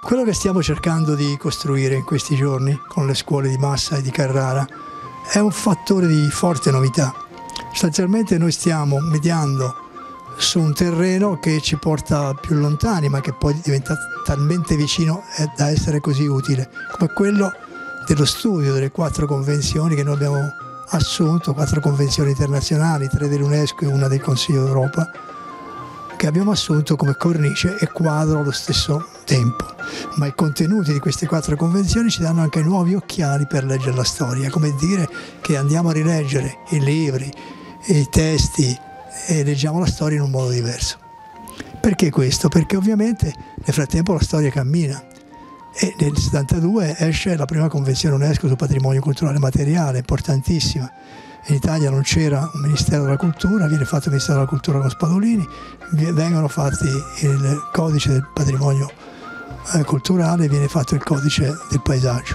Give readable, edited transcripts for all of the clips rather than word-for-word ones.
Quello che stiamo cercando di costruire in questi giorni con le scuole di Massa e di Carrara è un fattore di forte novità. Sostanzialmente noi stiamo mediando su un terreno che ci porta più lontani, ma che poi diventa talmente vicino da essere così utile, come quello dello studio delle 4 convenzioni che noi abbiamo assunto, 4 convenzioni internazionali, 3 dell'UNESCO e una del Consiglio d'Europa, che abbiamo assunto come cornice e quadro allo stesso tempo. Ma i contenuti di queste 4 convenzioni ci danno anche nuovi occhiali per leggere la storia, come dire che andiamo a rileggere i libri, i testi e leggiamo la storia in un modo diverso. Perché questo? Perché ovviamente nel frattempo la storia cammina e nel 1972 esce la prima convenzione UNESCO sul patrimonio culturale materiale, importantissima. In Italia non c'era un Ministero della Cultura, viene fatto il Ministero della Cultura con Spadolini, vengono fatti il codice del patrimonio culturale, viene fatto il codice del paesaggio.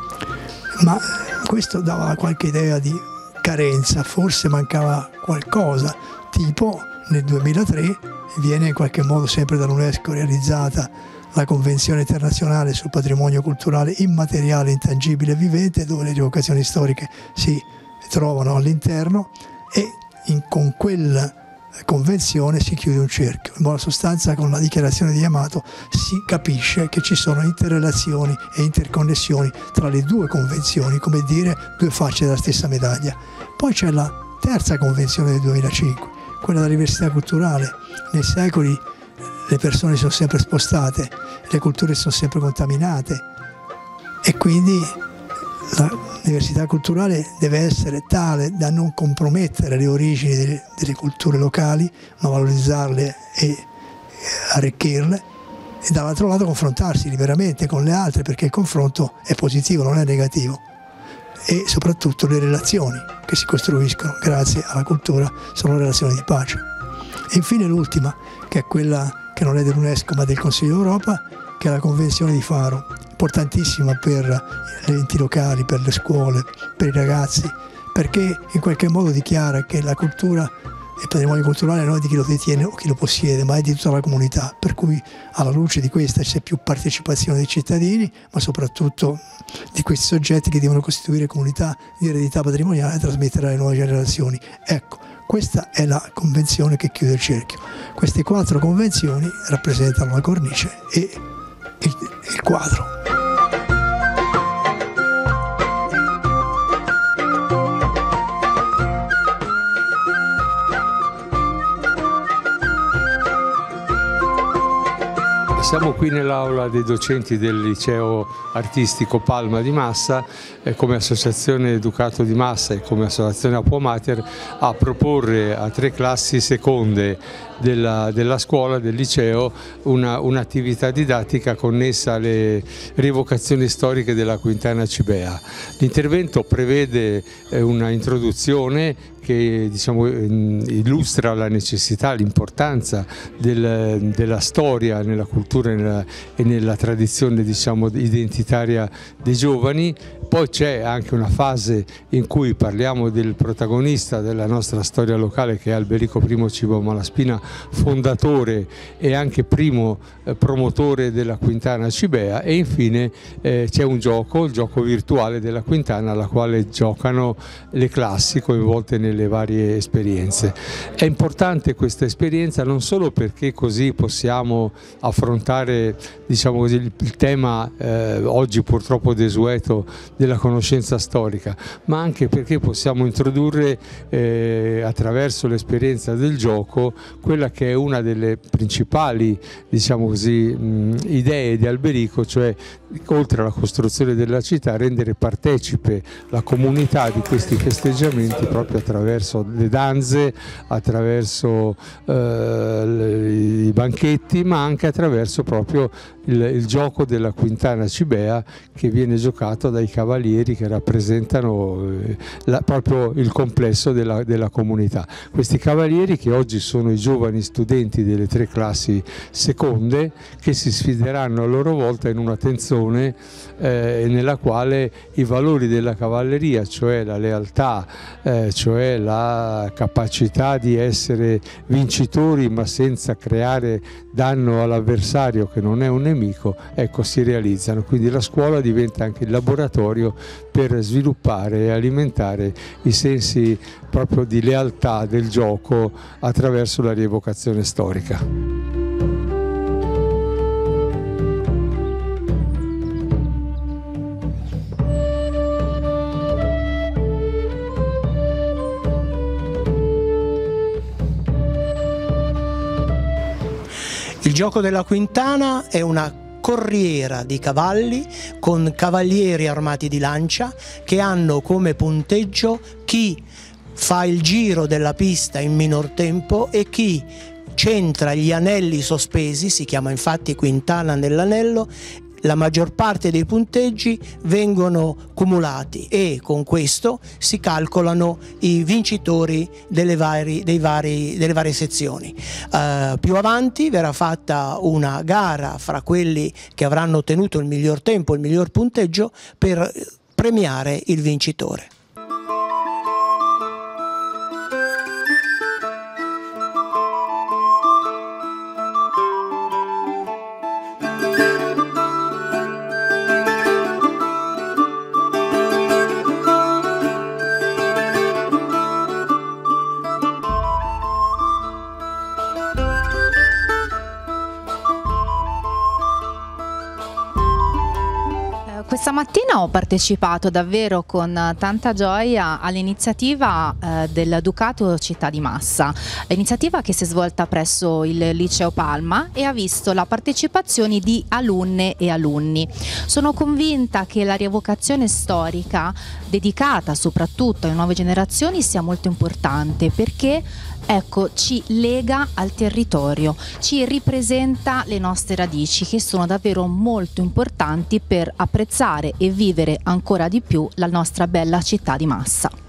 Ma questo dava qualche idea di carenza, forse mancava qualcosa, tipo nel 2003 viene in qualche modo sempre dall'UNESCO realizzata la Convenzione internazionale sul patrimonio culturale immateriale, intangibile e vivente, dove le rievocazioni storiche si trovano all'interno e con quella convenzione si chiude un cerchio. In buona sostanza, con la dichiarazione di Yamato si capisce che ci sono interrelazioni e interconnessioni tra le 2 convenzioni, come dire 2 facce della stessa medaglia. Poi c'è la terza convenzione del 2005, quella della diversità culturale. Nei secoli le persone sono sempre spostate, le culture sono sempre contaminate e quindi la diversità culturale deve essere tale da non compromettere le origini delle culture locali, ma valorizzarle e arricchirle, e dall'altro lato confrontarsi liberamente con le altre, perché il confronto è positivo, non è negativo, e soprattutto le relazioni che si costruiscono grazie alla cultura sono relazioni di pace. E infine l'ultima, che è quella che non è dell'UNESCO ma del Consiglio d'Europa, che è la Convenzione di Faro, importantissima per gli enti locali, per le scuole, per i ragazzi, perché in qualche modo dichiara che la cultura e il patrimonio culturale non è di chi lo detiene o chi lo possiede, ma è di tutta la comunità, per cui alla luce di questa c'è più partecipazione dei cittadini, ma soprattutto di questi soggetti che devono costituire comunità di eredità patrimoniale e trasmettere alle nuove generazioni. Ecco, questa è la convenzione che chiude il cerchio. Queste 4 convenzioni rappresentano la cornice e il quadro. Siamo qui nell'aula dei docenti del liceo artistico Palma di Massa, come associazione Educato di Massa e come associazione Apo Mater, a proporre a 3 classi seconde della scuola, del liceo, un'attività didattica connessa alle rievocazioni storiche della Quintana Cibea. L'intervento prevede una introduzione che illustra la necessità, l'importanza della storia nella cultura e nella tradizione identitaria dei giovani. Poi c'è anche una fase in cui parliamo del protagonista della nostra storia locale, che è Alberico I Cibo Malaspina, fondatore e anche primo promotore della Quintana Cibea, e infine c'è un gioco, il gioco virtuale della Quintana, alla quale giocano le classi coinvolte nelle varie esperienze. È importante questa esperienza non solo perché così possiamo affrontare il tema oggi purtroppo desueto della conoscenza storica, ma anche perché possiamo introdurre attraverso l'esperienza del gioco quella che è una delle principali idee di Alberico, cioè oltre alla costruzione della città rendere partecipe la comunità di questi festeggiamenti proprio attraverso le danze, attraverso i banchetti, ma anche attraverso proprio il gioco della Quintana Cibea, che viene giocato dai cavalieri che rappresentano proprio il complesso della comunità. Questi cavalieri, che oggi sono i giovani giovani studenti delle 3 classi seconde che si sfideranno a loro volta in una tensione nella quale i valori della cavalleria, cioè la lealtà, cioè la capacità di essere vincitori ma senza creare danno all'avversario che non è un nemico, ecco, si realizzano. Quindi la scuola diventa anche il laboratorio per sviluppare e alimentare i sensi proprio di lealtà del gioco attraverso la rievocazione storica. Il gioco della quintana è una corriera di cavalli con cavalieri armati di lancia che hanno come punteggio chi fa il giro della pista in minor tempo e chi centra gli anelli sospesi, si chiama infatti quintana nell'anello. La maggior parte dei punteggi vengono cumulati e con questo si calcolano i vincitori delle varie sezioni. Più avanti verrà fatta una gara fra quelli che avranno ottenuto il miglior tempo, il miglior punteggio, per premiare il vincitore. Questa mattina ho partecipato davvero con tanta gioia all'iniziativa del Ducato Città di Massa, iniziativa che si è svolta presso il Liceo Palma e ha visto la partecipazione di alunne e alunni. Sono convinta che la rievocazione storica dedicata soprattutto alle nuove generazioni sia molto importante perché ecco, ci lega al territorio, ci ripresenta le nostre radici che sono davvero molto importanti per apprezzare e vivere ancora di più la nostra bella città di Massa.